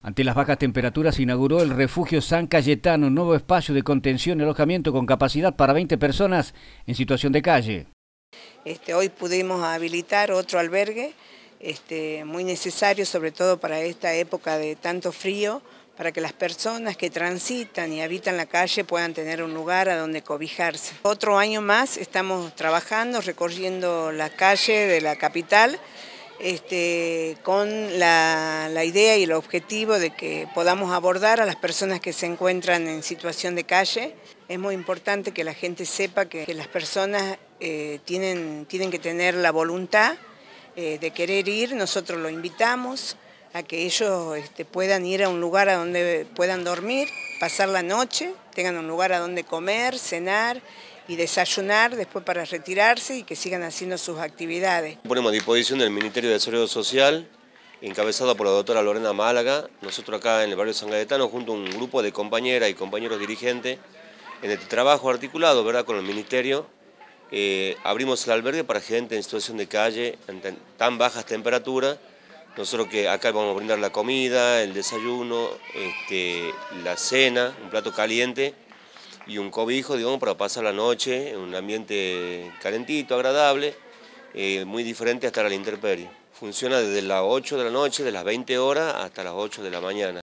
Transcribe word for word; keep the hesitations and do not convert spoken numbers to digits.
Ante las bajas temperaturas se inauguró el Refugio San Cayetano, un nuevo espacio de contención y alojamiento con capacidad para veinte personas en situación de calle. Este, hoy pudimos habilitar otro albergue, este, muy necesario sobre todo para esta época de tanto frío, para que las personas que transitan y habitan la calle puedan tener un lugar a donde cobijarse. Otro año más estamos trabajando, recorriendo la calle de la capital, Este, con la, la idea y el objetivo de que podamos abordar a las personas que se encuentran en situación de calle. Es muy importante que la gente sepa que, que las personas eh, tienen, tienen que tener la voluntad eh, de querer ir. Nosotros los invitamos a que ellos este, puedan ir a un lugar a donde puedan dormir, pasar la noche, tengan un lugar a donde comer, cenar y desayunar después para retirarse y que sigan haciendo sus actividades. Ponemos a disposición del Ministerio de Desarrollo Social, encabezado por la doctora Lorena Málaga, nosotros acá en el barrio San Cayetano, junto a un grupo de compañeras y compañeros dirigentes, en este trabajo articulado, ¿verdad?, con el Ministerio, eh, abrimos el albergue para gente en situación de calle, en tan bajas temperaturas. Nosotros que acá vamos a brindar la comida, el desayuno, este, la cena, un plato caliente, y un cobijo, digamos, para pasar la noche en un ambiente calentito, agradable, eh, muy diferente a estar a la intemperie. Funciona desde las ocho de la noche, de las veinte horas hasta las ocho de la mañana.